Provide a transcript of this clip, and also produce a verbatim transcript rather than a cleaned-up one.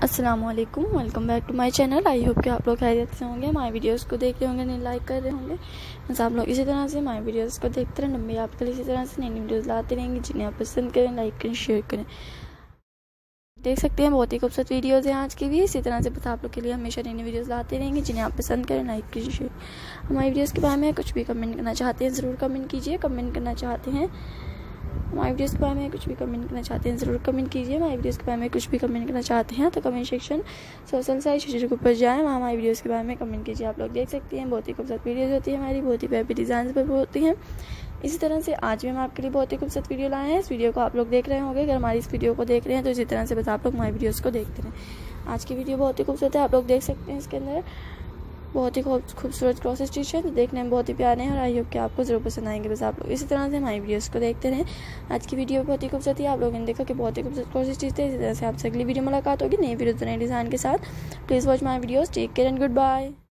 अस्सलामुअलैकुम, welcome back to my channel. I hope कि आप लोग खैरियत से होंगे। माय वीडियोस को देख रहे होंगे, नहीं लाइक कर रहे होंगे। बस आप लोग इसी तरह से माय वीडियोस को देखते रहें। लंबी आपके लिए इसी तरह से नई नई वीडियोस लाते रहेंगे, जिन्हें आप पसंद करें, लाइक करें, शेयर करें। देख सकते हैं बहुत ही खूबसूरत वीडियोज़ हैं आज की भी। इसी तरह से बस आप लोग के लिए हमेशा नई नई वीडियोज़ लाते रहेंगे, जिन्हें आप पसंद करें, लाइक करें, शेयर। हमारी वीडियोज़ के बारे में कुछ भी कमेंट करना चाहते हैं ज़रूर कमेंट कीजिए। कमेंट करना चाहते हैं हमारी वीडियोस के बारे में कुछ भी कमेंट करना चाहते हैं ज़रूर कमेंट कीजिए। हमारी वीडियोस के बारे में कुछ भी कमेंट करना चाहते हैं तो कमेंट सेक्शन सोशल साइट के ऊपर जाएँ, वहाँ हमारी वीडियोस के बारे में कमेंट कीजिए। आप लोग देख सकते हैं बहुत ही खूबसूरत वीडियोस होती है हमारी, बहुत ही प्यारी डिज़ाइन पर होती हैं। इसी तरह से आज भी हम आपके लिए बहुत ही खूबसूरत वीडियो लाए हैं। इस वीडियो को आप लोग देख रहे होंगे। अगर हमारी इस वीडियो को देख रहे हैं तो इसी तरह से बस आप लोग हमारी वीडियोज़ को देखते रहें। आज की वीडियो बहुत ही खूबसूरत है, आप लोग देख सकते हैं। इसके अंदर बहुत ही खूबसूरत क्रॉस स्टिच है, तो देखने में बहुत ही प्यारे हैं और आई होप कि आपको ज़रूर पसंद आएंगे। बस आप लोग इसी तरह से हमारी वीडियोस को देखते रहें। आज की वीडियो बहुत ही खूबसूरत है, आप लोगों ने देखा कि बहुत ही खूबसूरत क्रॉस स्टिच है। इसी तरह से आपसे अगली वीडियो मुलाकात होगी नई वीडियो नए डिज़ाइन के साथ। Please watch my videos. Take care and good bye.